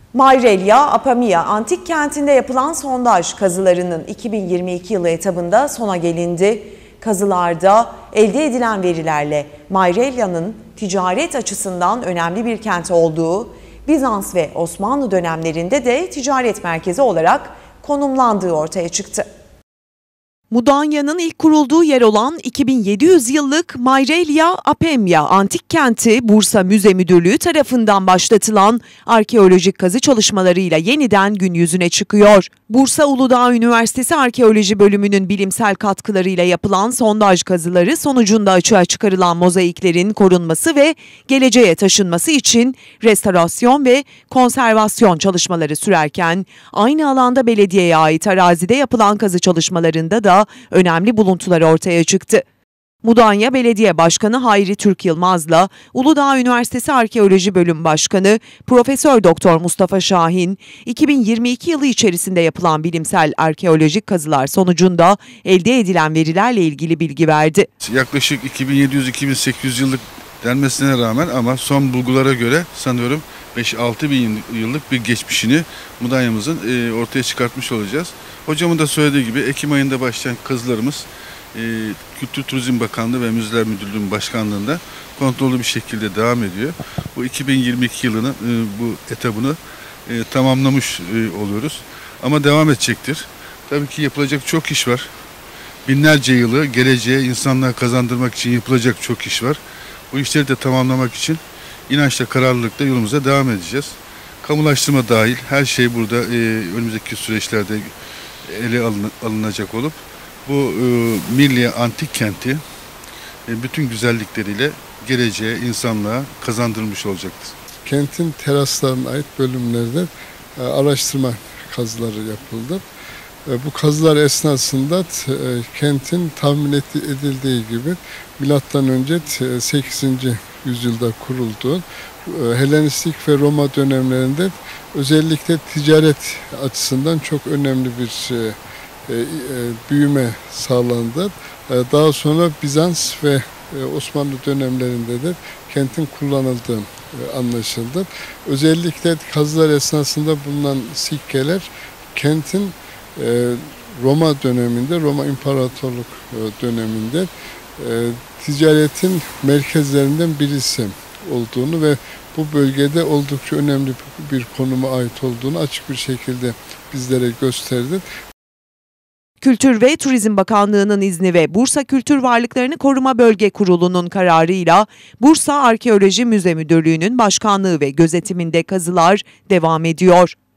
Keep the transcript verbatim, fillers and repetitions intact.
Mayrelya, Apamia antik kentinde yapılan sondaj kazılarının iki bin yirmi iki yılı etabında sona gelindi. Kazılarda elde edilen verilerle Mayrelya'nın ticaret açısından önemli bir kent olduğu, Bizans ve Osmanlı dönemlerinde de ticaret merkezi olarak konumlandığı ortaya çıktı. Mudanya'nın ilk kurulduğu yer olan iki bin yedi yüz yıllık Mayrelya Apamia antik kenti Bursa Müze Müdürlüğü tarafından başlatılan arkeolojik kazı çalışmalarıyla yeniden gün yüzüne çıkıyor. Bursa Uludağ Üniversitesi Arkeoloji Bölümünün bilimsel katkılarıyla yapılan sondaj kazıları sonucunda açığa çıkarılan mozaiklerin korunması ve geleceğe taşınması için restorasyon ve konservasyon çalışmaları sürerken aynı alanda belediyeye ait arazide yapılan kazı çalışmalarında da önemli buluntular ortaya çıktı. Mudanya Belediye Başkanı Hayri Türk Yılmaz'la Uludağ Üniversitesi Arkeoloji Bölüm Başkanı Profesör Doktor Mustafa Şahin, iki bin yirmi iki yılı içerisinde yapılan bilimsel arkeolojik kazılar sonucunda elde edilen verilerle ilgili bilgi verdi. Yaklaşık iki bin yedi yüz iki bin sekiz yüz yıllık denmesine rağmen ama son bulgulara göre sanıyorum beş altı bin yıllık bir geçmişini Mudanya'mızın ortaya çıkartmış olacağız. Hocamın da söylediği gibi Ekim ayında başlayan kazılarımız e, Kültür Turizm Bakanlığı ve Müzeler Müdürlüğü'nün başkanlığında kontrollü bir şekilde devam ediyor. Bu iki bin yirmi iki yılının e, bu etabını e, tamamlamış e, oluyoruz. Ama devam edecektir. Tabii ki yapılacak çok iş var. Binlerce yılı geleceğe insanlığa kazandırmak için yapılacak çok iş var. Bu işleri de tamamlamak için inançla, kararlılıkla yolumuza devam edeceğiz. Kamulaştırma dahil her şey burada e, önümüzdeki süreçlerde ele alınacak olup bu e, milli antik kenti e, bütün güzellikleriyle geleceğe, insanlığa kazandırılmış olacaktır. Kentin teraslarına ait bölümlerde e, araştırma kazıları yapıldı. E, bu kazılar esnasında e, kentin tahmin edildiği gibi milattan önce sekizinci yüzyılda kurulduğu, e, Helenistik ve Roma dönemlerinde özellikle ticaret açısından çok önemli bir e, e, büyüme sağlandı. E, daha sonra Bizans ve e, Osmanlı dönemlerinde de kentin kullanıldığı e, anlaşıldı. Özellikle kazılar esnasında bulunan sikkeler kentin e, Roma döneminde, Roma İmparatorluk e, döneminde e, ticaretin merkezlerinden birisi olduğunu ve bu bölgede oldukça önemli bir konuma ait olduğunu açık bir şekilde bizlere gösterdi. Kültür ve Turizm Bakanlığı'nın izni ve Bursa Kültür Varlıklarını Koruma Bölge Kurulu'nun kararıyla Bursa Arkeoloji Müze Müdürlüğü'nün başkanlığı ve gözetiminde kazılar devam ediyor.